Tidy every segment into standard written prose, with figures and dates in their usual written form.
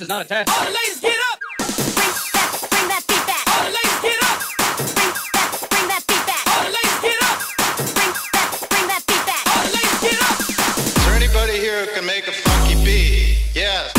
not attached. All the ladies get up! Bring that beat back. All the ladies get up! Bring that beat back. All the ladies get up! Bring that beat back. All the ladies get up! Is there anybody here who can make a funky beat? Yes.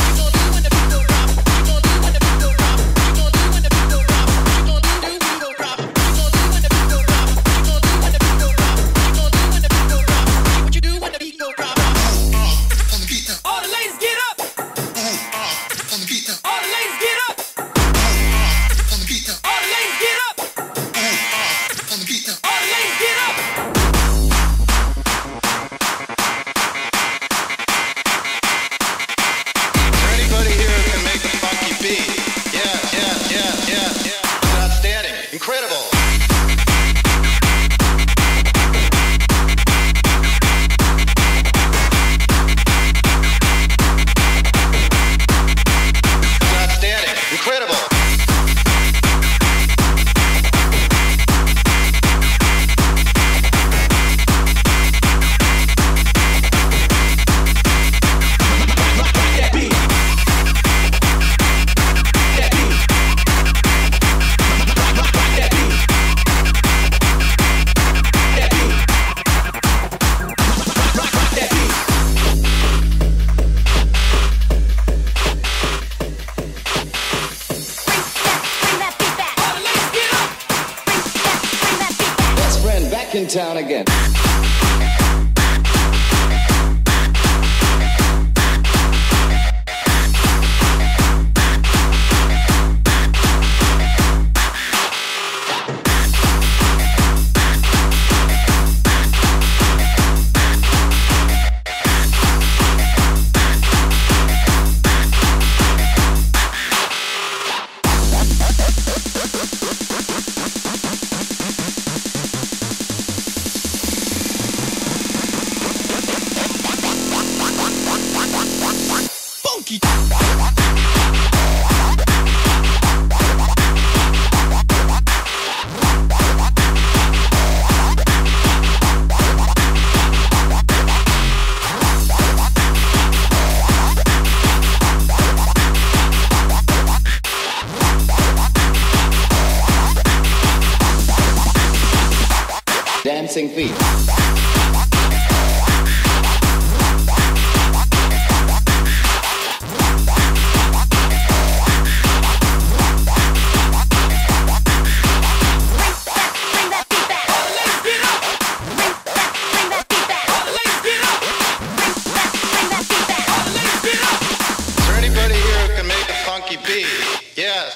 Incredible. Outstanding. Incredible. In town again. Dancing feet. Beat. Yes.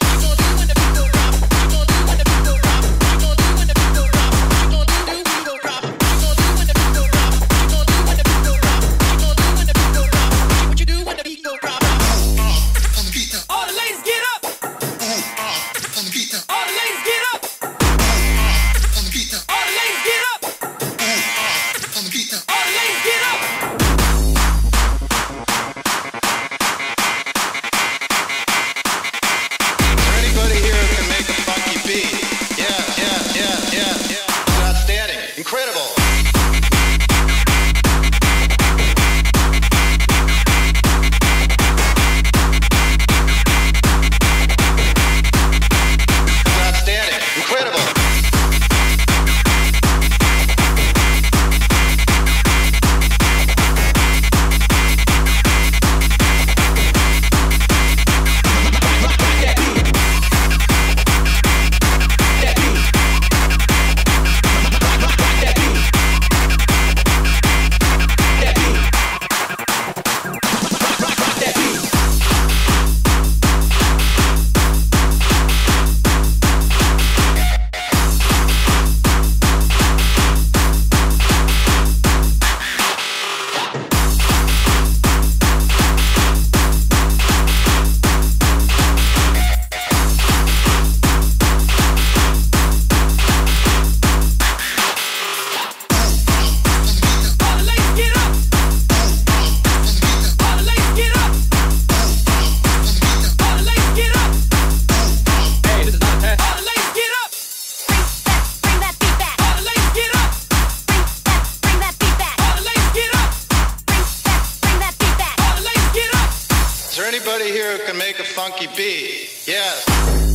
there anybody here who can make a funky beat? Yes.